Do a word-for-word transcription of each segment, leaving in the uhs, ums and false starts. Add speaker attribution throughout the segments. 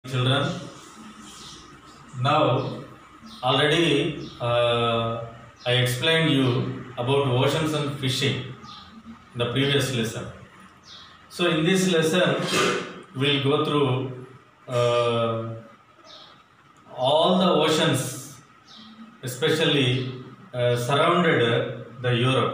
Speaker 1: Children, now already uh, I explained you about oceans and fishing in the previous lesson. So in this lesson we'll go through uh, all the oceans, especially uh, surrounded the Europe.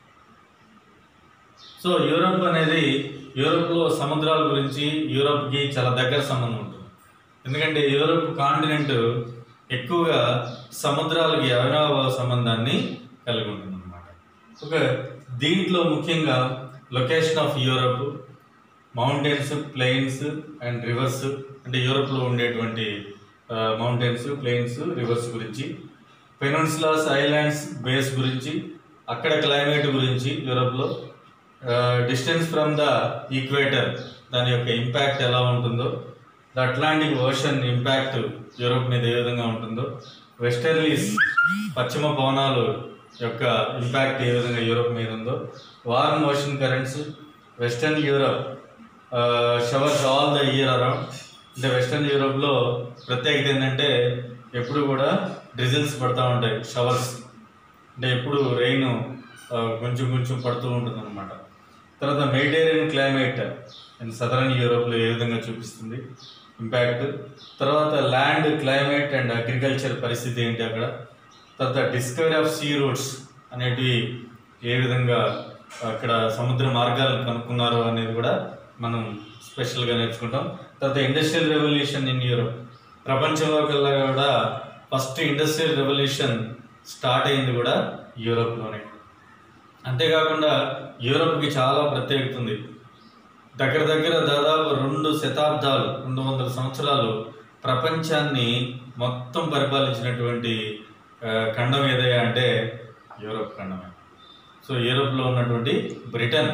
Speaker 1: So Europe అనేది యూరోప్లో సముద్రాల గురించి యూరోప్కి చాలా దగ్గర సంబంధం ఉంటుంది. ఎందుకంటే Europe continent ఎక్కువగా సముద్రాలకి అవినాభావ సంబంధాన్ని కలిగి ఉంటుంది అన్నమాట. ఓకే, దీంట్లో ముఖ్యంగా location of Europe, mountains, plains and rivers, అంటే యూరోప్లో ఉండేటువంటి మౌంటైన్స్, ప్లెయిన్స్, రివర్స్ గురించి, పెనిన్సులాస్, ఐలాండ్స్, బేస్ గురించి, అక్కడ క్లైమేట్ గురించి, యూరోప్లో డిస్టెన్స్ ఫ్రమ్ ద ఈక్వేటర్ దాని యొక్క ఇంపాక్ట్ ఎలా ఉంటుందో, the Atlantic ocean impact Europe మీద ఏ విధంగా ఉంటుందో, వెస్టర్లీస్ పశ్చిమ పవనాలు యొక్క ఇంపాక్ట్ ఏ విధంగా యూరోప్ మీద ఉందో, warm ocean currents, western Europe showers all the year around. అంటే వెస్టర్న్ యూరోప్లో ప్రత్యేకత ఏంటంటే ఎప్పుడు కూడా డ్రిజిల్స్ పడుతూ ఉంటాయి, షవర్స్ అంటే ఎప్పుడు రెయిన్ కొంచెం కొంచెం పడుతూ ఉంటుంది అన్నమాట. తర్వాత మెడిటేరియన్ క్లైమేట్ అండ్ సదరన్ యూరోప్లో ఏ విధంగా చూపిస్తుంది ఇంపాక్ట్. తర్వాత ల్యాండ్ క్లైమేట్ అండ్ అగ్రికల్చర్ పరిస్థితి ఏంటి అక్కడ. తర్వాత డిస్కవరీ ఆఫ్ సీ రూట్స్ అనేటివి ఏ విధంగా అక్కడ సముద్ర మార్గాలు కనుక్కున్నారు అనేది కూడా మనం స్పెషల్గా నేర్చుకుంటాం. తర్వాత ఇండస్ట్రియల్ రెవల్యూషన్ ఇన్ యూరోప్, ప్రపంచంలో కల్లా కూడా ఫస్ట్ ఇండస్ట్రియల్ రెవల్యూషన్ స్టార్ట్ అయింది కూడా యూరోప్లోనే. అంతేకాకుండా యూరోప్కి చాలా ప్రత్యేకత ఉంది. దగ్గర దగ్గర దాదాపు రెండు శతాబ్దాలు రెండు వందల సంవత్సరాలు ప్రపంచాన్ని మొత్తం పరిపాలించినటువంటి ఖండం ఏదయ్యా అంటే యూరోప్ ఖండమే. సో యూరోప్లో ఉన్నటువంటి బ్రిటన్,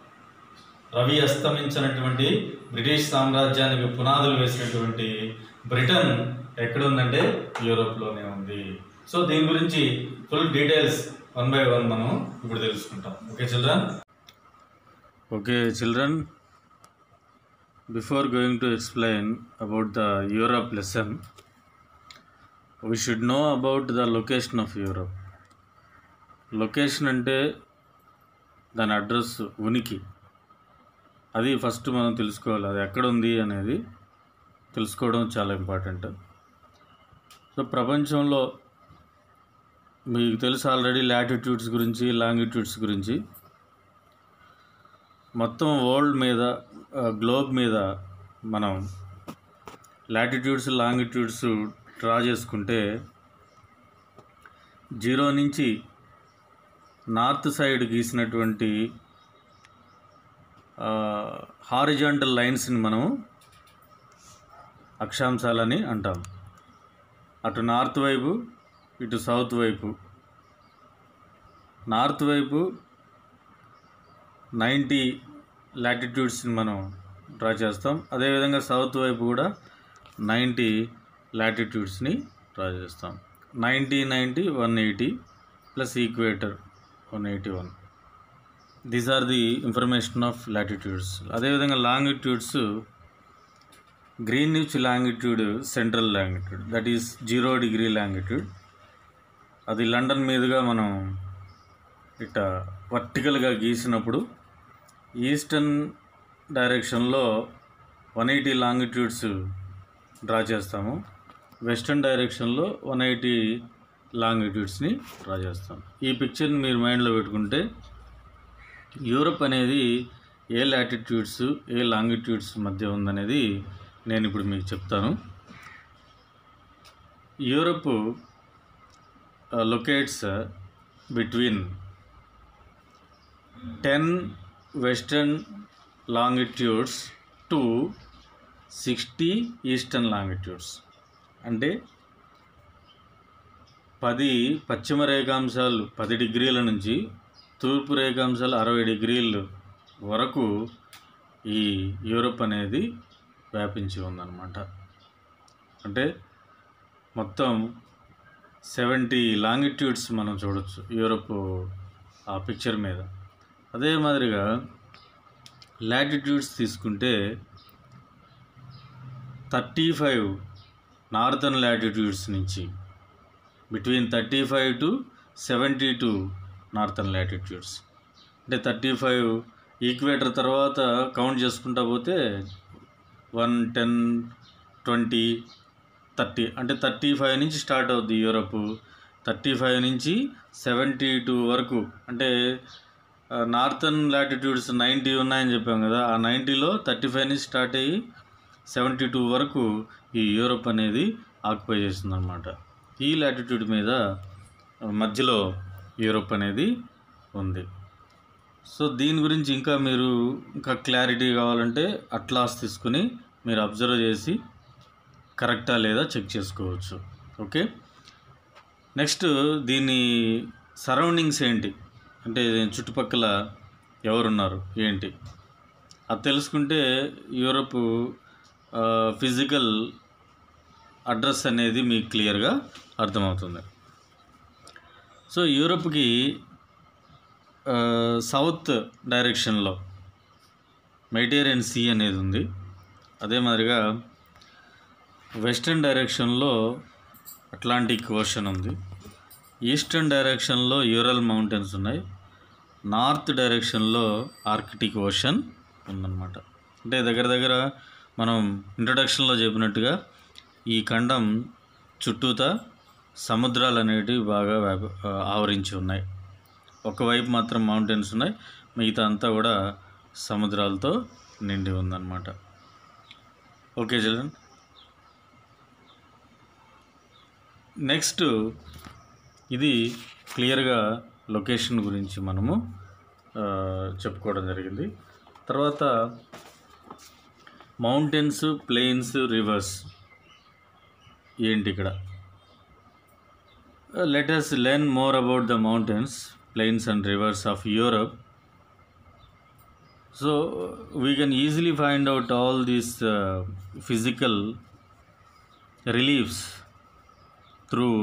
Speaker 1: రవి అస్తమించినటువంటి బ్రిటిష్ సామ్రాజ్యానికి పునాదులు వేసినటువంటి బ్రిటన్ ఎక్కడుందంటే యూరోప్లోనే ఉంది. సో దీని గురించి full details one by one మనం ఇప్పుడు తెలుసుకుంటాం. Okay children okay children before going to explain about the Europe lesson, we should know about the location of Europe. Location అంటే దాని అడ్రస్, ఉనికి, అది ఫస్ట్ మనం తెలుసుకోవాలి. అది ఎక్కడ ఉంది అనేది తెలుసుకోవడం చాలా ఇంపార్టెంట్. సో ప్రపంచంలో మీకు తెలుసు ఆల్రెడీ లాటిట్యూడ్స్ గురించి, లాంగిట్యూడ్స్ గురించి. మొత్తం వరల్డ్ మీద, గ్లోబ్ మీద మనం లాటిట్యూడ్స్, లాంగిట్యూడ్స్ డ్రా చేసుకుంటే జీరో నుంచి నార్త్ సైడ్ గీసినటువంటి హారిజాంటల్ లైన్స్ని మనం అక్షాంశాలని అంటాం. అటు నార్త్ వైపు, ఇటు సౌత్ వైపు. నార్త్ వైపు నైంటీ లాటిట్యూడ్స్ని మనం డ్రా చేస్తాం. అదేవిధంగా సౌత్ వైపు కూడా నైంటీ లాటిట్యూడ్స్ని డ్రా చేస్తాం. Ninety ninety one eighty plus equator one eighty one. These are the information of latitudes. అదేవిధంగా longitudes, Greenwich longitude central longitude, that is zero degree longitude. అది లండన్ మీదుగా మనం ఇట్లా వర్టికల్గా గీసినప్పుడు ఈస్టర్న్ డైరెక్షన్లో వన్ ఎయిటీ లాంగిట్యూడ్స్ డ్రా చేస్తాము. Western డైరెక్షన్లో వన్ ఎయిటీ లాంగిట్యూడ్స్ని డ్రా చేస్తాం. ఈ పిక్చర్ని మీరు మైండ్లో పెట్టుకుంటే యూరోప్ అనేది ఏ లాటిట్యూడ్స్, ఏ లాంగిట్యూడ్స్ మధ్య ఉందనేది నేను ఇప్పుడు మీకు చెప్తాను. Europe locates between ten western longitudes to sixty eastern longitudes. అంటే పది పశ్చిమ రేఖాంశాలు పది డిగ్రీల నుంచి తూర్పు రేఖాంశాలు అరవై డిగ్రీలు వరకు ఈ యూరోప్ అనేది వ్యాపించి ఉందన్నమాట. అంటే మొత్తం సెవెంటీ లాంగిట్యూడ్స్ మనం చూడవచ్చు యూరోప్ ఆ పిక్చర్ మీద. అదే మాదిరిగా లాటిట్యూడ్స్ తీసుకుంటే థర్టీ ఫైవ్ నార్థన్ లాటిట్యూడ్స్ నుంచి between thirty five to seventy two northern latitudes, అంటే థర్టీ ఫైవ్ ఈక్వేటర్ తర్వాత కౌంట్ చేసుకుంటా పోతే వన్ టెన్ ట్వంటీ థర్టీ, అంటే థర్టీ ఫైవ్ నుంచి స్టార్ట్ అవుద్ది యూరప్. థర్టీ ఫైవ్ నుంచి సెవెంటీ టూ వరకు, అంటే నార్థన్ లాటిట్యూడ్స్ నైంటీ ఉన్నాయని చెప్పాం కదా, ఆ నైంటీలో థర్టీ ఫైవ్ నుంచి స్టార్ట్ అయ్యి సెవెంటీ టూ వరకు ఈ యూరప్ అనేది ఆక్యుపై చేస్తుందన్నమాట. ఈ లాటిట్యూడ్ మీద మధ్యలో యూరప్ అనేది ఉంది. సో దీని గురించి ఇంకా మీరు ఇంకా క్లారిటీ కావాలంటే అట్లాస్ తీసుకుని మీరు అబ్జర్వ్ చేసి కరెక్టా లేదా చెక్ చేసుకోవచ్చు. ఓకే, నెక్స్ట్ దీని సరౌండింగ్స్ ఏంటి, అంటే చుట్టుపక్కల ఎవరున్నారు ఏంటి అది తెలుసుకుంటే యూరప్ ఫిజికల్ అడ్రస్ అనేది మీకు క్లియర్గా అర్థమవుతుంది. సో యూరప్కి సౌత్ డైరెక్షన్లో మెడిటరేనియన్ సీ అనేది ఉంది. అదే మాదిరిగా వెస్టర్న్ డైరెక్షన్లో అట్లాంటిక్ ఓషన్ ఉంది. ఈస్టర్న్ డైరెక్షన్లో యూరల్ మౌంటైన్స్ ఉన్నాయి. నార్త్ డైరెక్షన్లో ఆర్కిటిక్ ఓషన్ ఉందన్నమాట. అంటే దగ్గర దగ్గర మనం ఇంట్రడక్షన్లో చెప్పినట్టుగా ఈ ఖండం చుట్టూతా సముద్రాలు అనేటివి బాగా వ్యాప ఆవరించి ఉన్నాయి. ఒకవైపు మాత్రం మౌంటైన్స్ ఉన్నాయి, మిగతా అంతా కూడా సముద్రాలతో నిండి ఉందన్నమాట. ఓకే చిల్డ్రన్, నెక్స్ట్ ఇది క్లియర్గా లొకేషన్ గురించి మనము చెప్పుకోవడం జరిగింది. తర్వాత మౌంటైన్స్, ప్లెయిన్స్, రివర్స్ ఏంటి ఇక్కడ. Let us learn more about the mountains, plains and rivers of Europe. So we can easily find out all these uh, physical reliefs through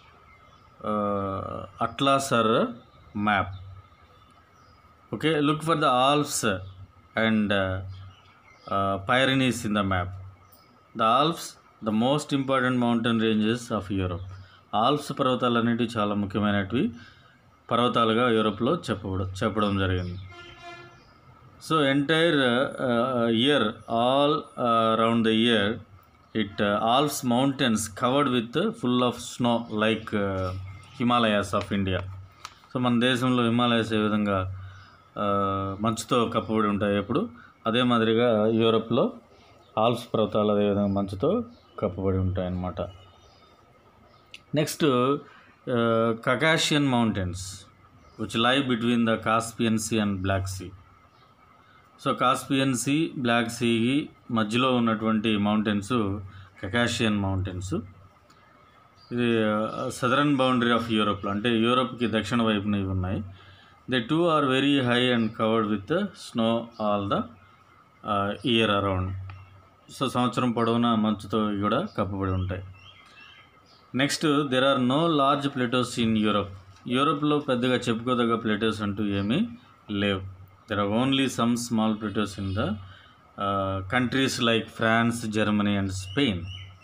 Speaker 1: uh, atlas or map. Okay, look for the Alps and uh, uh, Pyrenees in the map. The Alps, the most important mountain ranges of Europe. Alps పర్వతాలు అనేటివి చాలా ముఖ్యమైనవి పర్వతాలుగా యూరోప్లో చెప్పడం చెప్పడం జరిగింది. So entire year all around the year it Alps mountains covered with full of snow like Himalayas of India. So మన దేశంలో హిమాలయాస్ ఏ విధంగా మంచుతో కప్పబడి ఉంటాయి ఎప్పుడు, అదే మాదిరిగా యూరోప్లో ఆల్ప్స్ పర్వతాలు అదేవిధంగా మంచుతో కప్పబడి ఉంటాయి అన్నమాట. Next Caucasian mountains which lie between the Caspian sea and black sea. So Caspian sea, black సీకి మధ్యలో ఉన్నటువంటి మౌంటైన్స్ కకాషియన్ మౌంటైన్స్. ఇది సదరన్ బౌండరీ ఆఫ్ యూరోప్లో, అంటే యూరోప్కి దక్షిణ వైపున ఇవి ఉన్నాయి. They too are very high and covered with snow all the year around. So సంవత్సరం పొడవునా మంచుతో కూడా కప్పబడి ఉంటాయి. Next there are no large plateaus in Europe. యూరోప్లో పెద్దగా చెప్పుకోదగ్గ ప్లేటోస్ అంటూ ఏమీ లేవు. There are only some small plateaus in the countries like France, Germany and Spain.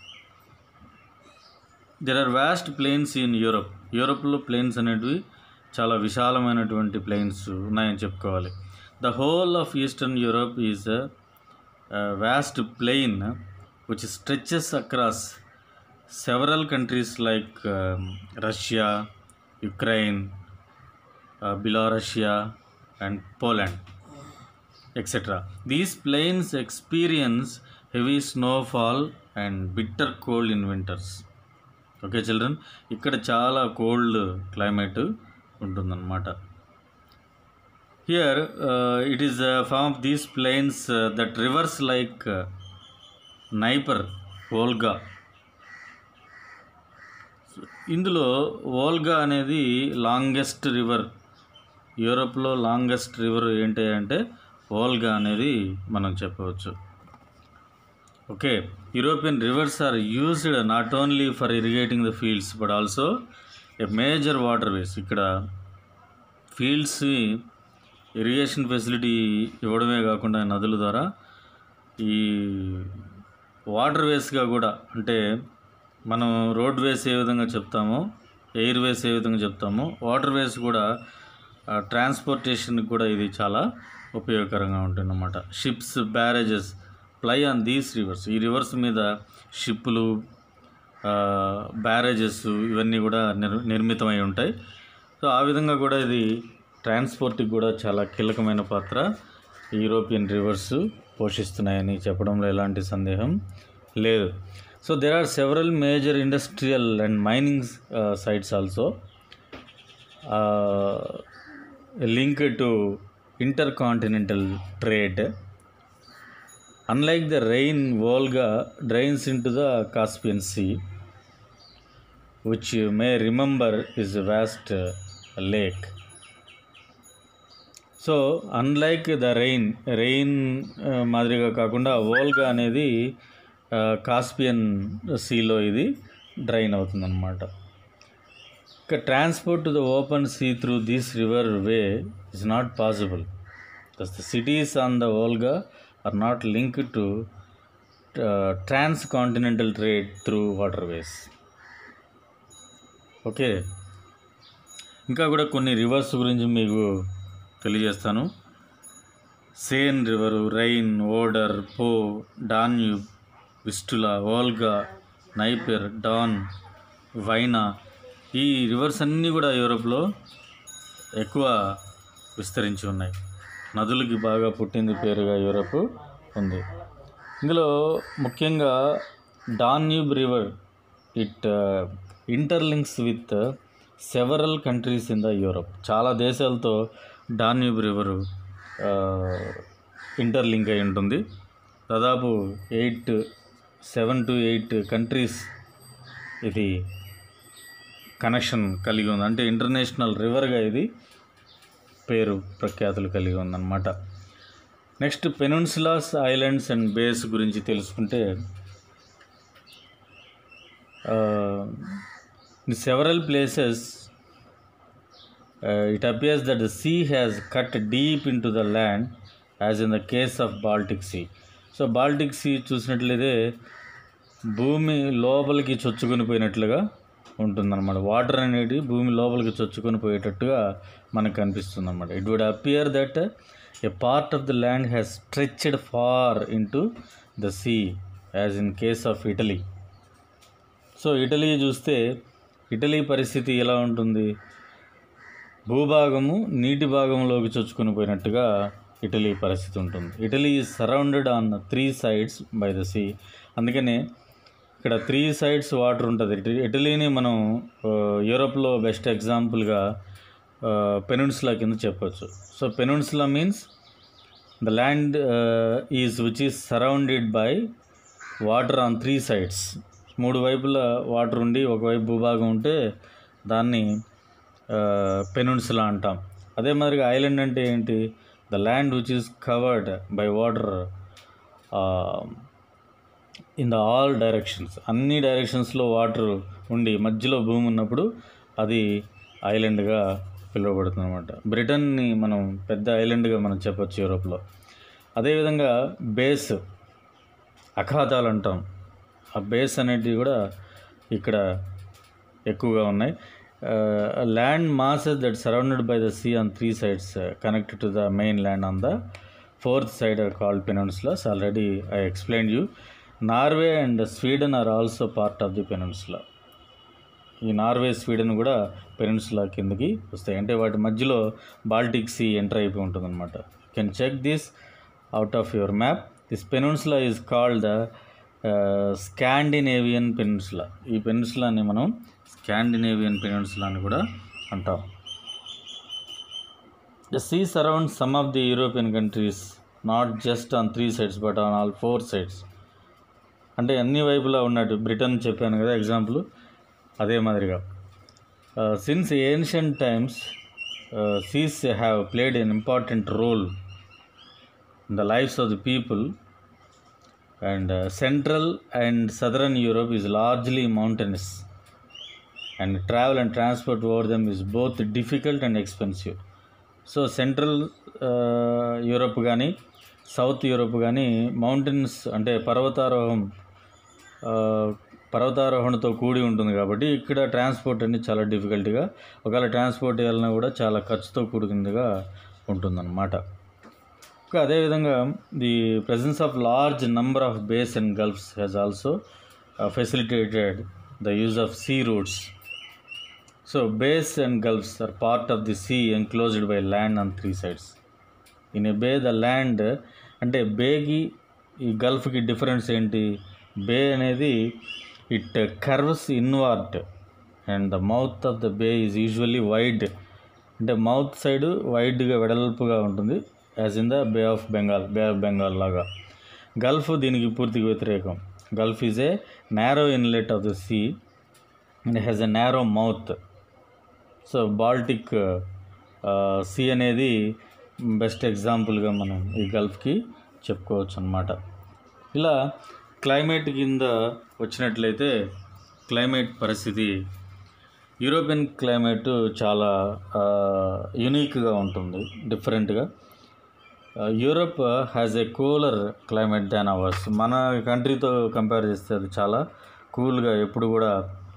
Speaker 1: There are vast plains in Europe. యూరోప్లో ప్లెయిన్స్ అనేటివి చాలా విశాలమైనటువంటి ప్లెయిన్స్ ఉన్నాయని చెప్పుకోవాలి. The whole of eastern Europe is vast plain which stretches across several countries like um, Russia, Ukraine, uh, Belarusia and Poland, et cetera. These plains experience heavy snowfall and bitter cold in winters. Okay children, ikkada chaala cold climate untundannamata. Here uh, it is a form of these plains uh, that rivers like uh, Dnieper, Volga. ఇందులో వోల్గా అనేది longest river. యూరోప్లో longest river ఏంటి అంటే వోల్గా అనేది మనం చెప్పవచ్చు. Okay, European rivers are used not only for irrigating the fields but also a major water ways. ఇక్కడ ఫీల్డ్స్ని ఇరిగేషన్ ఫెసిలిటీ ఇవ్వడమే కాకుండా నదుల ద్వారా ఈ వాటర్ వేస్గా కూడా, అంటే మనం రోడ్ వేస్ ఏ విధంగా చెప్తామో, ఎయిర్ వేస్ ఏ విధంగా చెప్తామో, వాటర్ వేస్ కూడా ట్రాన్స్పోర్టేషన్కి కూడా ఇది చాలా ఉపయోగకరంగా ఉంటుందన్నమాట. Ships, barrages ply on these rivers. ఈ రివర్స్ మీద షిప్పులు, బ్యారేజెస్ ఇవన్నీ కూడా నిర్ నిర్మితమై ఉంటాయి. సో ఆ విధంగా కూడా ఇది ట్రాన్స్పోర్ట్కి కూడా చాలా కీలకమైన పాత్ర యూరోపియన్ రివర్స్ పోషిస్తున్నాయని చెప్పడంలో ఎలాంటి సందేహం లేదు. So there are several major industrial and mining sites also linked to intercontinental trade. Unlike the Rhine, Volga drains into the Caspian Sea, which you may remember is a vast uh, lake. So unlike the Rhine, Rhine uh, మాదిరిగా కాకుండా Volga అనేది Caspian సీలో ఇది drain అవుతుందన్నమాట. ఇక transport to the open sea through this river way is not possible. The cities on the Volga are not linked to transcontinental trade through water ways. Okay, ఇంకా కూడా కొన్ని reverse గురించి మీకు తెలియజేస్తాను. Sen river, Rhine, Oder, Po, Danube, Vistula, Volga, Dnieper, Don, Dvina, ఈ rivers అన్నీ కూడా యూరోప్లో ఎక్కువ విస్తరించి ఉన్నాయి. నదులకి బాగా పుట్టింది పేరుగా యూరోప్ ఉంది. ఇందులో ముఖ్యంగా Danube river it interlinks with several countries in the Europe. చాలా దేశాలతో డాన్యూబ్ రివరు ఇంటర్లింక్ అయి ఉంటుంది. దాదాపు eight seven to eight countries ఇది కనెక్షన్ కలిగి ఉంది. అంటే ఇంటర్నేషనల్ రివర్గా ఇది పేరు ప్రఖ్యాతులు కలిగి ఉందన్నమాట. Next peninsulas, islands and bays గురించి తెలుసుకుంటే, in several places it appears that the sea has cut deep in to the land as in the case of Baltic sea. So Baltic sea చూసినట్లయితే భూమి లోపలికి చొచ్చుకొని పోయినట్లుగా ఉంటుందన్నమాట. వాటర్ అనేది భూమి లోపలికి చొచ్చుకొని పోయేటట్టుగా మనకు కనిపిస్తుంది అన్నమాట. It would appear that a part of the land has stretched far in to the sea as in case of Italy. So Italy చూస్తే ఇటలీ పరిస్థితి ఎలా ఉంటుంది? భూభాగము నీటి భాగంలోకి చొచ్చుకొని పోయినట్టుగా ఇటలీ పరిస్థితి ఉంటుంది. Italy is surrounded on three sides by the sea. అందుకనే ఇక్కడ త్రీ సైడ్స్ వాటర్ ఉంటుంది. ఇటలీని మనం యూరోప్లో బెస్ట్ ఎగ్జాంపుల్గా పెనిన్సులా కింద చెప్పొచ్చు. So peninsula means the land is which is surrounded by water on three sides. మూడు వైపులా వాటర్ ఉండి ఒకవైపు భూభాగం ఉంటే దాన్ని పెనిన్సులా అంటాం. అదే మాదిరిగా ఐలాండ్ అంటే ఏంటి? The land which is covered by water in the all directions. అన్ని డైరెక్షన్స్లో వాటర్ ఉండి మధ్యలో భూమి ఉన్నప్పుడు అది ఐలాండ్గా పిలువబడుతుంది అనమాట. బ్రిటన్ని మనం పెద్ద ఐలాండ్గా మనం చెప్పొచ్చు యూరోప్లో. అదేవిధంగా బేస్, అఖాతాలు అంటాం. ఆ బేస్ అనేటివి కూడా ఇక్కడ ఎక్కువగా ఉన్నాయి. Land masses that surrounded by the sea on three sides connected to the main land on the fourth side are called peninsulas. Already I explained you. Norway and Sweden are also part of the peninsula. ఈ Norway, Sweden కూడా peninsula కిందకి వస్తాయి. అంటే వాటి మధ్యలో Baltic see enter అయిపోయి ఉంటుంది అనమాట. You can check this out of your map. This peninsula is called the Scandinavian peninsula. ఈ పెనిన్సులాని మనం స్కాండినేవియన్ పెనిన్సులా అని కూడా అంటాం. The sea surrounds some of the European countries not just on three sides but on all four sides. అంటే అన్ని వైపులా ఉన్నట్టు బ్రిటన్ చెప్పాను కదా ఎగ్జాంపుల్, అదే మాదిరిగా since ancient times seas have played an important role in the lives of the people and central and southern Europe is largely mountainous and travel and transport over them is both difficult and expensive. So central Europe కానీ south Europe కానీ mountains అంటే పర్వతారోహం
Speaker 2: పర్వతారోహణతో కూడి ఉంటుంది కాబట్టి ఇక్కడ transport అనేది చాలా డిఫికల్ట్గా, ఒకవేళ ట్రాన్స్పోర్ట్ చేయాలన్నా కూడా చాలా ఖర్చుతో కూడుకుందిగా ఉంటుందన్నమాట. ఇంకా అదేవిధంగా the presence of large number of bays and gulfs has also facilitated the use of sea routes. So bays and gulfs are part of the sea enclosed by land on three sides. In a bay the land, అంటే బేకి ఈ గల్ఫ్కి difference ఏంటి? Bay అనేది it curves inward and the mouth of the bay is usually wide, అంటే mouth side వైడ్గా వెడల్పుగా ఉంటుంది, as in the bay of Bengal, bay of Bengal లాగా. గల్ఫ్ దీనికి పూర్తిగా వ్యతిరేకం. Gulf is a narrow inlet of the sea and has a narrow mouth. So Baltic sea అనేది best ఎగ్జాంపుల్గా మనం ఈ గల్ఫ్కి చెప్పుకోవచ్చు అన్నమాట. ఇలా క్లైమేట్ కింద వచ్చినట్లయితే క్లైమేట్ పరిస్థితి, యూరోపియన్ క్లైమేట్ చాలా యూనిక్గా ఉంటుంది, డిఫరెంట్గా. Europe has a cooler climate than ours. మన కంట్రీతో కంపేర్ చేస్తే అది చాలా కూల్గా, ఎప్పుడు కూడా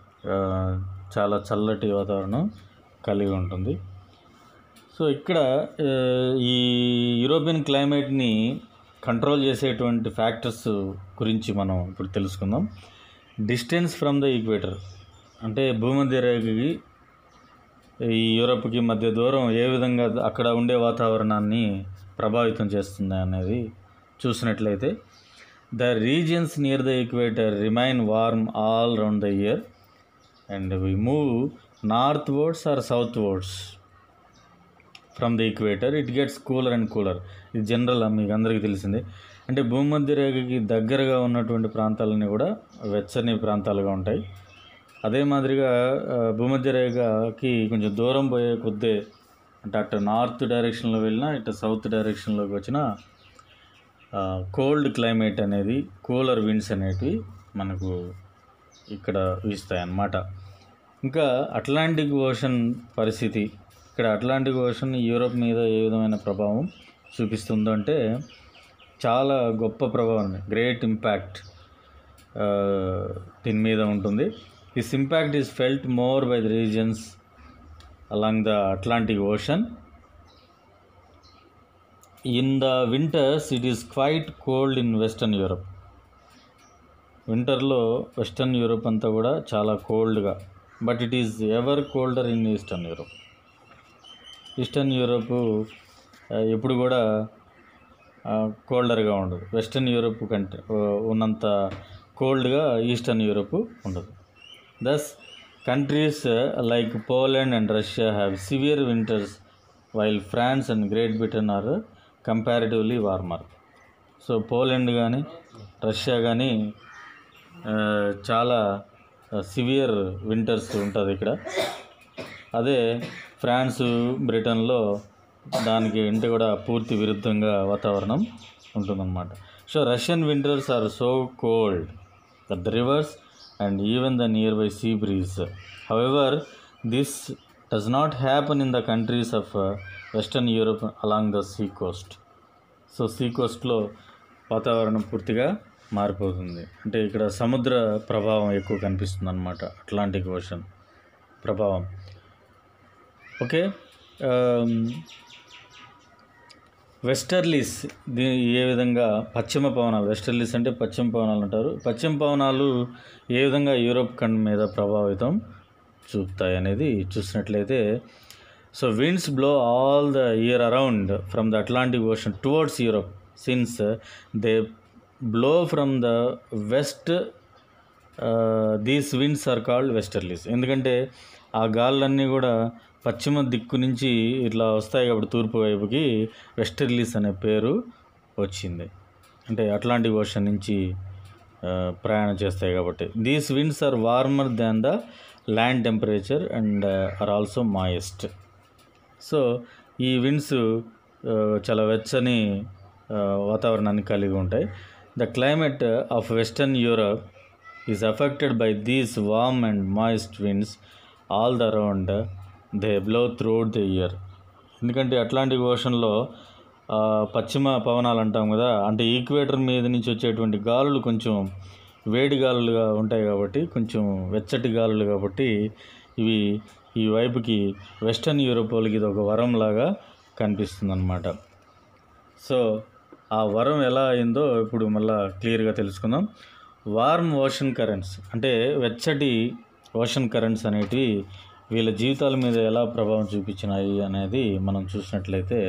Speaker 2: చాలా చల్లటి వాతావరణం కలిగి ఉంటుంది. సో ఇక్కడ ఈ యూరోపియన్ క్లైమేట్ని కంట్రోల్ చేసేటువంటి ఫ్యాక్టర్స్ గురించి మనం ఇప్పుడు తెలుసుకుందాం. డిస్టెన్స్ ఫ్రమ్ ద ఈక్వేటర్, అంటే భూమధ్య రేఖకి ఈ యూరోప్కి మధ్య దూరం ఏ విధంగా అక్కడ ఉండే వాతావరణాన్ని ప్రభావితం చేస్తుంది అనేది చూసినట్లయితే, the regions near the equator remain warm all round the year and we move northwards or southwards from the equator, it gets cooler and cooler. ఇది జనరల్, మీకు అందరికీ తెలిసిందే. అంటే భూమధ్య రేఖకి దగ్గరగా ఉన్నటువంటి ప్రాంతాలన్నీ కూడా వెచ్చని ప్రాంతాలుగా ఉంటాయి. అదే మాదిరిగా భూమధ్య రేఖకి కొంచెం దూరం పోయే కొద్దే, అంటే అటు నార్త్ డైరెక్షన్లో వెళ్ళినా ఇటు సౌత్ డైరెక్షన్లోకి వచ్చిన కోల్డ్ క్లైమేట్ అనేది, కూలర్ విండ్స్ అనేటివి మనకు ఇక్కడ వీస్తాయి అన్నమాట. ఇంకా అట్లాంటిక్ ఓషన్ పరిస్థితి, ఇక్కడ అట్లాంటిక్ ఓషన్ యూరోప్ మీద ఏ విధమైన ప్రభావం చూపిస్తుందో అంటే చాలా గొప్ప ప్రభావం, గ్రేట్ ఇంపాక్ట్ దీని మీద ఉంటుంది. This impact is felt more by the regions along the Atlantic ocean. In the winters it is quite cold in western Europe. వింటర్లో వెస్టర్న్ యూరోప్ అంతా కూడా చాలా కోల్డ్గా, but it is ever colder in eastern Europe. Eastern Europe ఎప్పుడు కూడా కోల్డర్గా ఉండదు, western Europe కంటే ఉన్నంత కోల్డ్గా ఈస్టర్న్ యూరోప్ ఉండదు. Thus countries like Poland and Russia have severe winters while France and Great Britain are comparatively warmer. So Poland కానీ Russia కానీ చాలా severe winters ఉంటుంది ఇక్కడ. అదే ఫ్రాన్సు బ్రిటన్లో దానికి ఇంటి కూడా పూర్తి విరుద్ధంగా వాతావరణం ఉంటుందన్నమాట. So Russian winters are so cold that the rivers and even the near by sea breeze. However this does not happen in the countries of western Europe along the sea coast. So sea కోస్ట్లో వాతావరణం పూర్తిగా మారిపోతుంది, అంటే ఇక్కడ సముద్ర ప్రభావం ఎక్కువ కనిపిస్తుంది అన్నమాట, అట్లాంటిక్ ఓషన్ ప్రభావం. ఓకే, వెస్టర్లీస్ దీ ఏ విధంగా పశ్చిమ పవనాలు, వెస్టర్లీస్ అంటే పశ్చిమ పవనాలు అంటారు. పశ్చిమ పవనాలు ఏ విధంగా యూరోప్ ఖండ్ మీద ప్రభావితం చూపుతాయి అనేది చూసినట్లయితే, so winds blow all the year around from the Atlantic ocean towards Europe since they blow from the west. These winds are called westerlies. ఎందుకంటే ఆ గాళ్ళన్నీ కూడా పశ్చిమ దిక్కు నుంచి ఇట్లా వస్తాయి కాబట్టి తూర్పు వైపుకి వెస్టర్లీస్ అనే పేరు వచ్చింది, అంటే అట్లాంటిక్ ఓషన్ నుంచి ప్రయాణం చేస్తాయి కాబట్టి. These winds are warmer than the land temperature and are also moist. So ఈ విండ్స్ చాలా వెచ్చని వాతావరణాన్ని కలిగి ఉంటాయి. The climate of western Europe is affected by these warm and moist winds all the around they blow throughout the year. ఎందుకంటే Atlantic ఓషన్లో పశ్చిమ పవనాలు అంటాం కదా, అంటే ఈక్వేటర్ మీద నుంచి వచ్చేటువంటి గాలులు కొంచెం వేడి గాలులుగా ఉంటాయి కాబట్టి కొంచెం వెచ్చటి గాలులు కాబట్టి ఇవి ఈ వైపుకి వెస్టర్న్ యూరోప్ వాళ్ళకి ఇది ఒక వరం లాగా కనిపిస్తుంది అన్నమాట. సో ఆ వరం ఎలా అయిందో ఇప్పుడు మళ్ళీ క్లియర్గా తెలుసుకుందాం. వార్మ్ ఓషన్ కరెంట్స్ అంటే వెచ్చటి ఓషన్ కరెంట్స్ అనేటివి వీళ్ళ జీవితాల మీద ఎలా ప్రభావం చూపించినాయి అనేది మనం చూసినట్లయితే,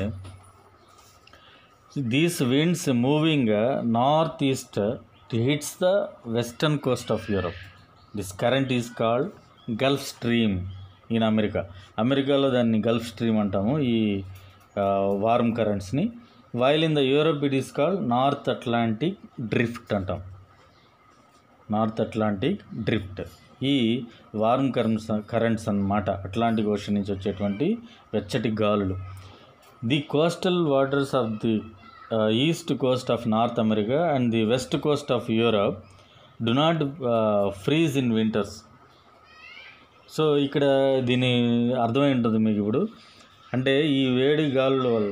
Speaker 2: these winds moving north east hits the western coast of Europe. This current is called gulf stream in America. అమెరికాలో దాన్ని గల్ఫ్ స్ట్రీమ్ అంటాము ఈ వార్మ్ కరెంట్స్ని. While in the Europe it is called north Atlantic drift అంటాం. North Atlantic drift ఈ warm currents currents అన్నమాట, Atlantic ocean నుంచి వచ్చేటువంటి వెచ్చటి గాలులు. The coastal waters of the east coast of north America and the west Coast of Europe do not freeze in winters. So ఇక్కడ దీని అర్థమై ఉంటుంది మీకు ఇప్పుడు. అంటే ఈ వేడి గాలుల వల్ల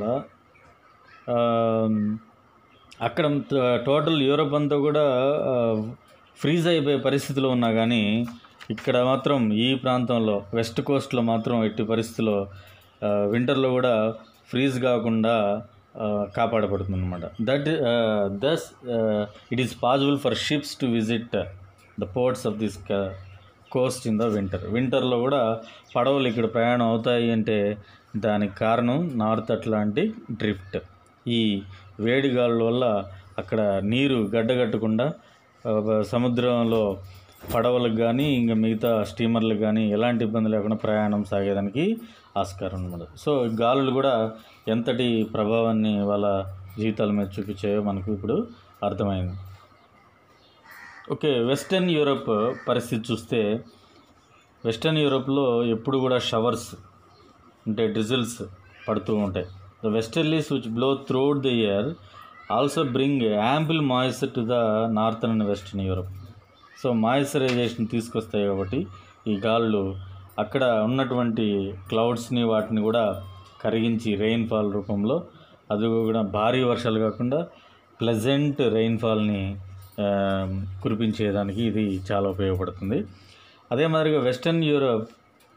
Speaker 2: అక్కడ టోటల్ యూరప్ అంతా కూడా ఫ్రీజ్ అయిపోయే పరిస్థితిలో ఉన్నా కానీ ఇక్కడ మాత్రం ఈ ప్రాంతంలో వెస్ట్ కోస్ట్లో మాత్రం ఎట్టి పరిస్థితిలో వింటర్లో కూడా ఫ్రీజ్ కాకుండా కాపాడబడుతుంది అనమాట. That thus it is possible for ships to visit the ports of this coast in the winter. వింటర్లో కూడా పడవలు ఇక్కడ ప్రయాణం అవుతాయి అంటే దానికి కారణం నార్త్ అట్లాంటిక్ డ్రిఫ్ట్. ఈ వేడి గాలుల వల్ల అక్కడ నీరు గడ్డగట్టకుండా సముద్రంలో పడవలకు కానీ ఇంకా మిగతా స్టీమర్లకు కానీ ఎలాంటి ఇబ్బంది లేకుండా ప్రయాణం సాగేదానికి ఆస్కారం అనమాట. సో గాలులు కూడా ఎంతటి ప్రభావాన్ని వాళ్ళ జీవితాల మీద చూపించాయో మనకు ఇప్పుడు అర్థమైంది. ఓకే, వెస్టర్న్ యూరోప్ పరిస్థితి చూస్తే, వెస్టర్న్ యూరోప్లో ఎప్పుడు కూడా షవర్స్ అంటే డ్రిజిల్స్ పడుతూ ఉంటాయి. The westerlies which blow throughout the year also bring ample moisture to the northern and western Europe. So moisturisation తీసుకొస్తాయి కాబట్టి ఈ గాలులు అక్కడ ఉన్నటువంటి క్లౌడ్స్ని వాటిని కూడా కరిగించి రెయిన్ఫాల్ రూపంలో, అది కూడా భారీ వర్షాలు కాకుండా ప్లెజెంట్ రెయిన్ఫాల్ని కురిపించేదానికి ఇది చాలా ఉపయోగపడుతుంది. అదే మాదిరిగా వెస్టర్న్ యూరోప్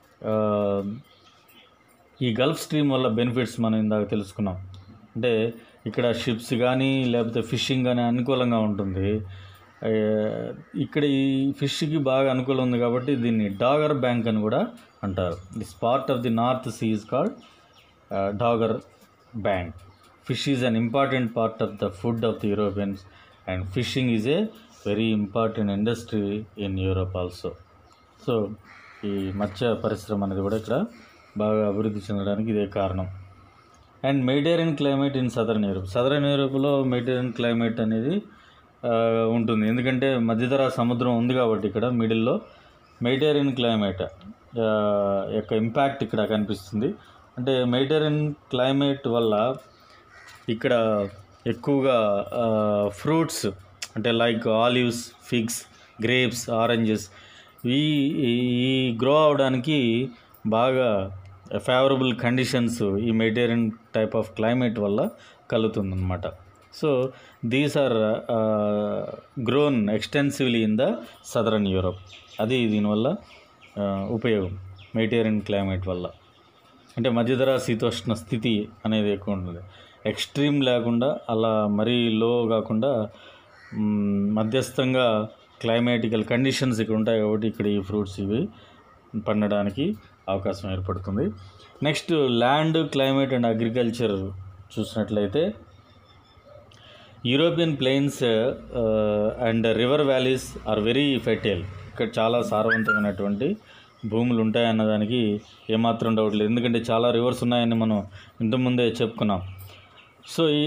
Speaker 2: ఈ గల్ఫ్ స్ట్రీమ్ వల్ల బెనిఫిట్స్ మనం ఇందాక తెలుసుకున్నాం. అంటే ఇక్కడ షిప్స్ కానీ లేకపోతే ఫిషింగ్ కానీ అనుకూలంగా ఉంటుంది. ఇక్కడ ఈ ఫిష్కి బాగా అనుకూలం ఉంది కాబట్టి దీన్ని డాగర్ బ్యాంక్ అని కూడా అంటారు. This part of the north sea is called Dogger bank. Fish is an important part of the food of the Europeans and fishing is a very important industry in Europe also. So ఈ మత్స్య పరిశ్రమ అనేది కూడా ఇక్కడ బాగా అభివృద్ధి చెందడానికి ఇదే కారణం. And Mediterranean climate in southern Europe. Southern యూరోప్లో మెడిటరేనియన్ క్లైమేట్ అనేది ఉంటుంది, ఎందుకంటే మధ్యధరా సముద్రం ఉంది కాబట్టి ఇక్కడ మిడిల్లో మెడిటరేనియన్ క్లైమేట్ యొక్క ఇంపాక్ట్ ఇక్కడ కనిపిస్తుంది. అంటే మెడిటరేనియన్ క్లైమేట్ వల్ల ఇక్కడ ఎక్కువగా ఫ్రూట్స్ అంటే like olives, figs, grapes, oranges ఈ ఈ గ్రో అవడానికి బాగా ఫేవరబుల్ కండిషన్స్ ఈ మెడిటరేనియన్ టైప్ ఆఫ్ క్లైమేట్ వల్ల కలుగుతుందన్నమాట. So these are grown extensively in the southern Europe. అది దీనివల్ల ఉపయోగం మెడిటరేనియన్ క్లైమేట్ వల్ల. అంటే మధ్యధరా శీతోష్ణ స్థితి అనేది ఎక్కువ ఉంటుంది, ఎక్స్ట్రీమ్ లేకుండా అలా మరీ లో కాకుండా మధ్యస్థంగా క్లైమాటికల్ కండిషన్స్ ఇక్కడ ఉంటాయి కాబట్టి ఇక్కడ ఈ ఫ్రూట్స్ ఇవి పండడానికి అవకాశం ఏర్పడుతుంది. Next land, climate and agriculture చూసినట్లయితే European plains and river valleys are very fertile. ఇక్కడ చాలా సారవంతమైనటువంటి భూములు ఉంటాయన్నదానికి ఏమాత్రం డౌట్ లేదు, ఎందుకంటే చాలా రివర్స్ ఉన్నాయని మనం ఇంతకుముందే చెప్పుకున్నాం. సో ఈ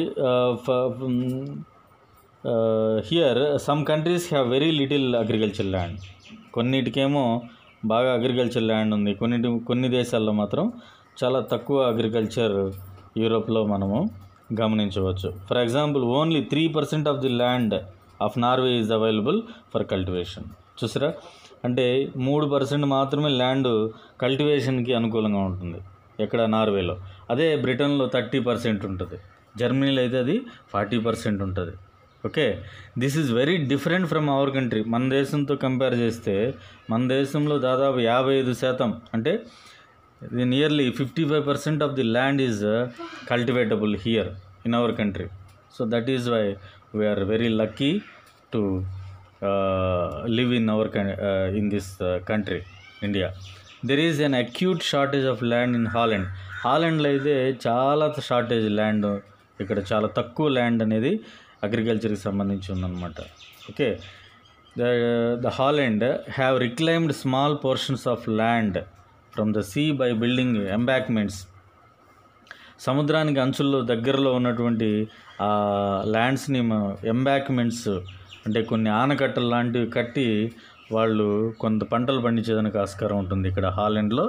Speaker 2: here some countries have very little agriculture land. కొన్నిటికేమో బాగా అగ్రికల్చర్ ల్యాండ్ ఉంది, కొన్నిటి కొన్ని దేశాల్లో మాత్రం చాలా తక్కువ అగ్రికల్చర్ యూరోప్లో మనము గమనించవచ్చు. For example only three percent of the land of Norway is available for cultivation. చూసారా, అంటే మూడు పర్సెంట్ మాత్రమే ల్యాండ్ కల్టివేషన్కి అనుకూలంగా ఉంటుంది ఎక్కడ నార్వేలో. అదే బ్రిటన్లో థర్టీ పర్సెంట్ ఉంటుంది, జర్మనీలో అయితే అది ఫార్టీ పర్సెంట్ ఉంటుంది. Okay, this is very different from our country. మన దేశంతో కంపేర్ చేస్తే మన దేశంలో దాదాపు యాభై ఐదు శాతం అంటే ఇది nearly fifty five percent of the land is cultivable here in our country. So that is why we are very lucky to live in our in this country India. There is an acute shortage of land in Holland. హాలండ్లో అయితే చాలా shortage land, ఇక్కడ చాలా తక్కువ land అనేది అగ్రికల్చర్కి సంబంధించి ఉందన్నమాట. Okay, the the Holland have reclaimed small portions of land from the sea by building embankments. సముద్రానికి అంచుల్లో దగ్గరలో ఉన్నటువంటి ఆ ల్యాండ్స్ని ఎంబాక్మెంట్స్ అంటే కొన్ని ఆనకట్టలు లాంటివి కట్టి వాళ్ళు కొంత పంటలు పండించేదానికి ఆస్కారం ఉంటుంది ఇక్కడ హాలండ్లో.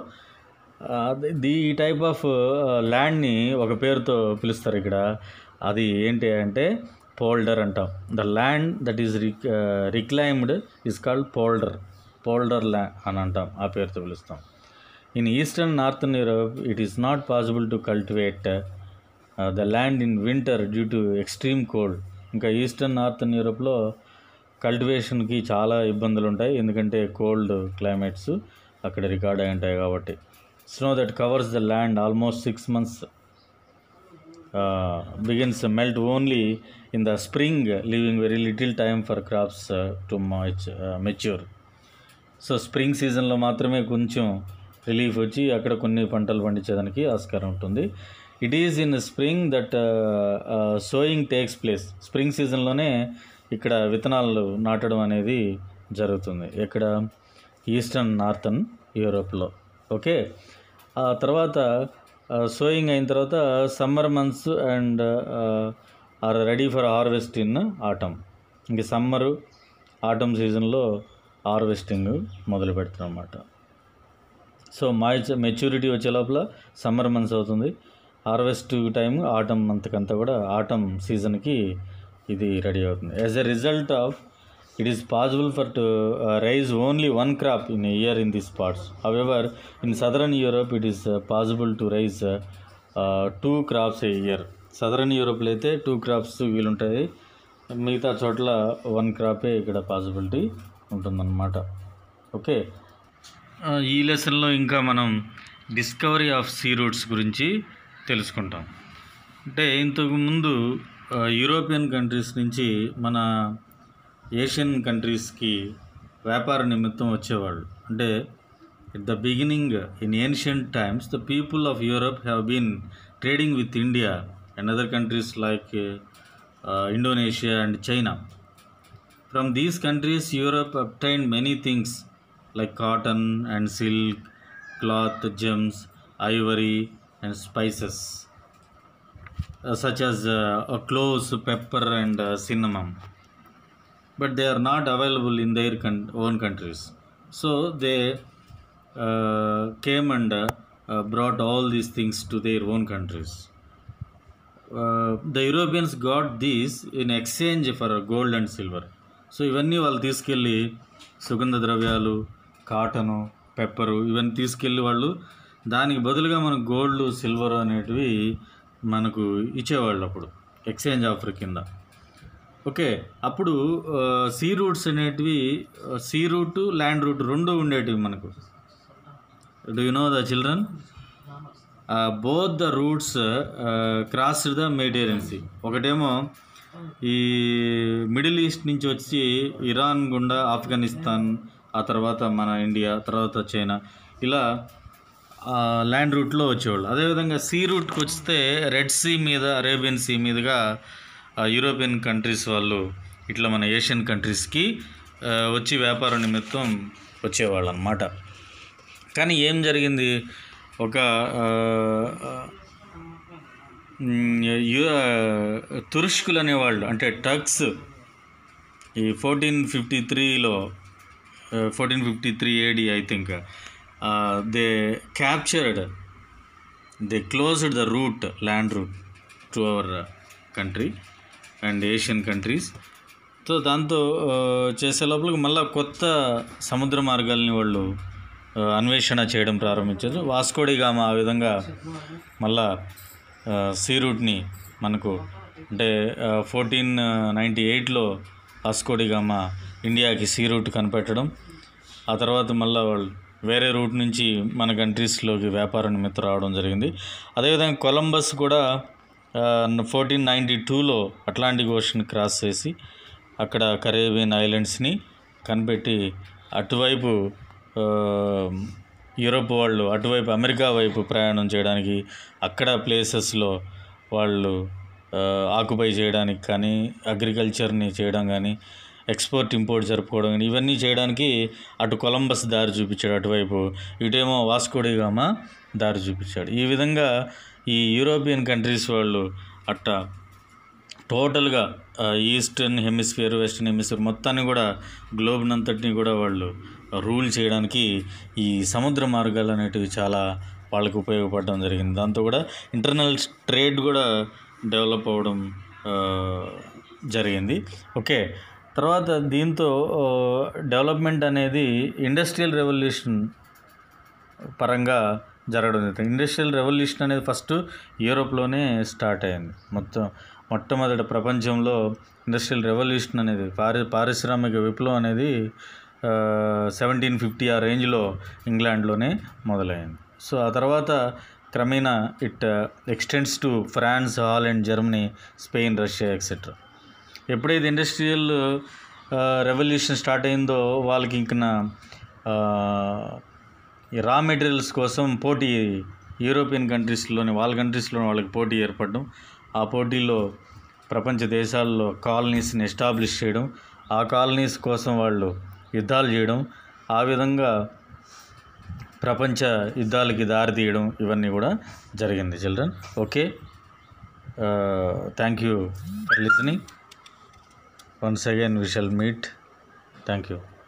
Speaker 2: ది ఈ టైప్ ఆఫ్ ల్యాండ్ని ఒక పేరుతో పిలుస్తారు ఇక్కడ. అది ఏంటి అంటే పోల్డర్ అంటాం. The land that is rec reclaimed is called polder. Polder land అని అంటాం, ఆ పేరుతో పిలుస్తాం. In eastern northern Europe it is not possible to cultivate the land in winter due to extreme cold. ఇంకా ఈస్టర్న్ నార్థన్ యూరోప్లో కల్టివేషన్కి చాలా ఇబ్బందులు ఉంటాయి, ఎందుకంటే కోల్డ్ క్లైమేట్స్ అక్కడ రికార్డ్ అయి ఉంటాయి కాబట్టి. Snow that covers the land almost six months uh, begins to melt only in the spring, leaving very little time for crops uh, to much, uh, mature. So spring సీజన్లో మాత్రమే కొంచెం relief వచ్చి అక్కడ కొన్ని పంటలు పండించేదానికి ఆస్కారం ఉంటుంది. It is in spring that sowing takes place. Spring సీజన్లోనే ఇక్కడ విత్తనాలు నాటడం అనేది జరుగుతుంది, ఇక్కడ ఈస్టర్న్ నార్థన్ యూరోప్లో. ఓకే, ఆ తర్వాత సోయింగ్ అయిన తర్వాత summer months and are ready for harvest in autumn. ఇంక సమ్మరు ఆటమ్ సీజన్లో హార్వెస్టింగ్ మొదలు పెడతాం అన్నమాట. సో మాయిచ్ మెచ్యూరిటీ వచ్చే లోపల సమ్మర్ మంత్స్ అవుతుంది, హార్వెస్ట్ టైం ఆటమ్ మంత్కి అంతా కూడా ఆటమ్ సీజన్కి ఇది రెడీ అవుతుంది. As a result of it is possible for to uh, raise only one crop in a year in these parts. However, in southern Europe it is uh, possible to raise uh, uh, two crops a year. Southern Europe లో అయితే two crops వీలుంటాయి, మిగతా చోట్ల one క్రాపే ఇక్కడ possibility ఉంటుందన్నమాట. Okay, ఈ లెసన్లో ఇంకా మనం డిస్కవరీ ఆఫ్ సీ రూట్స్ గురించి తెలుసుకుంటాం. అంటే ఇంతకు ముందు యూరోపియన్ కంట్రీస్ నుంచి మన ఏషియన్ కంట్రీస్కి వ్యాపార నిమిత్తం వచ్చేవాళ్ళు. అంటే at the beginning in ancient times the people of Europe have been trading with India and other countries like Indonesia and China. From these countries Europe obtained many things like cotton and silk, cloth, gems, ivory and spices such as cloves, pepper and cinnamon. But they are not available in their con- own countries. So they uh, came and uh, brought all these things to their own countries. Uh, the Europeans got these in exchange for gold and silver. So ఇవన్నీ వాళ్ళు తీసుకెళ్ళి సుగంధ ద్రవ్యాలు, cotton, pepper ఇవన్నీ తీసుకెళ్ళి వాళ్ళు దానికి బదులుగా మనకు గోల్డ్, సిల్వర్ అనేటివి మనకు ఇచ్చేవాళ్ళు అప్పుడు ఎక్స్చేంజ్ ఆఫర్ కింద. ఓకే, అప్పుడు సీ రూట్స్ అనేటివి సీ రూట్, ల్యాండ్ రూట్ రెండు ఉండేటివి మనకు. Do you know the children? Both the routes crossed the Mediterranean sea. ఒకటేమో ఈ మిడిల్ ఈస్ట్ నుంచి వచ్చి ఇరాన్ గుండా ఆఫ్ఘనిస్తాన్, ఆ తర్వాత మన ఇండియా, తర్వాత చైనా, ఇలా ల్యాండ్ రూట్లో వచ్చేవాళ్ళు. అదేవిధంగా సీ రూట్కి వస్తే రెడ్ సీ మీద, అరేబియన్ సీ మీదుగా యూరోపియన్ కంట్రీస్ వాళ్ళు ఇట్లా మన ఏషియన్ కంట్రీస్కి వచ్చి వ్యాపార నిమిత్తం వచ్చేవాళ్ళు అన్నమాట. కానీ ఏం జరిగింది, ఒక తురుష్కులు అనేవాళ్ళు అంటే టర్క్స్ ఈ ఫోర్టీన్ ఫిఫ్టీ త్రీలో fourteen fifty three AD I think they captured they closed the route, land route to our country and Asian countries. So దాంతో చేసే లోపలికి మళ్ళీ కొత్త సముద్ర మార్గాల్ని వాళ్ళు అన్వేషణ చేయడం ప్రారంభించారు. వాస్కోడి గామా ఆ విధంగా మళ్ళా సీ రూట్ని మనకు అంటే ఫోర్టీన్ నైంటీ ఎయిట్లో వాస్కోడిగామా ఇండియాకి సీ రూట్ కనిపెట్టడం, ఆ తర్వాత మళ్ళీ వాళ్ళు వేరే రూట్ నుంచి మన కంట్రీస్లోకి వ్యాపార నిమిత్తం రావడం జరిగింది. అదేవిధంగా కొలంబస్ కూడా ఫోర్టీన్ నైంటీ టూలో అట్లాంటిక్ ఓషన్ క్రాస్ చేసి అక్కడ కరేబియన్ ఐలాండ్స్ని కనిపెట్టి అటువైపు యూరోప్ వాళ్ళు అటువైపు అమెరికా వైపు ప్రయాణం చేయడానికి, అక్కడ ప్లేసెస్లో వాళ్ళు ఆక్యుపై చేయడానికి కానీ, అగ్రికల్చర్ని చేయడం కానీ, ఎక్స్పోర్ట్ ఇంపోర్ట్ జరుపుకోవడం కానీ, ఇవన్నీ చేయడానికి అటు కొలంబస్ దారి చూపించాడు అటువైపు, ఇటేమో వాస్కోడిగామా దారి చూపించాడు. ఈ విధంగా ఈ యూరోపియన్ కంట్రీస్ వాళ్ళు అట్ట టోటల్గా ఈస్టర్న్ హెమిస్ఫియర్, వెస్టర్న్ హెమిస్ఫియర్ మొత్తాన్ని కూడా గ్లోబ్ని అంతటిని కూడా వాళ్ళు రూల్ చేయడానికి ఈ సముద్ర మార్గాలు అనేటివి చాలా వాళ్ళకు ఉపయోగపడడం జరిగింది. దాంతో కూడా ఇంటర్నల్ ట్రేడ్ కూడా డెవలప్ అవ్వడం జరిగింది. ఓకే, తర్వాత దీంతో డెవలప్మెంట్ అనేది ఇండస్ట్రియల్ రెవల్యూషన్ పరంగా జరగడం జరుగుతుంది. ఇండస్ట్రియల్ రెవల్యూషన్ అనేది ఫస్ట్ యూరోప్లోనే స్టార్ట్ అయింది. మొత్తం మొట్టమొదటి ప్రపంచంలో ఇండస్ట్రియల్ రెవల్యూషన్ అనేది పారి పారిశ్రామిక విప్లవం అనేది సెవెంటీన్ ఫిఫ్టీ ఆ రేంజ్లో ఇంగ్లాండ్లోనే మొదలైంది. సో ఆ తర్వాత క్రమేణా it extends to France, Holland, Germany, Spain, Russia etcetera. ఎప్పుడైతే ఇండస్ట్రియల్ రెవల్యూషన్ స్టార్ట్ అయిందో వాళ్ళకి ఇంక రా మెటీరియల్స్ కోసం పోటీ యూరోపియన్ కంట్రీస్లోని వాళ్ళ కంట్రీస్లోని వాళ్ళకి పోటీ ఏర్పడడం, ఆ పోటీలో ప్రపంచ దేశాల్లో కాలనీస్ని ఎస్టాబ్లిష్ చేయడం, ఆ కాలనీస్ కోసం వాళ్ళు యుద్ధాలు చేయడం, ఆ విధంగా ప్రపంచ యుద్ధాలకి దారి తీయడం, ఇవన్నీ కూడా జరిగింది children. Okay, thank you for listening. Once again we shall meet. Thank you.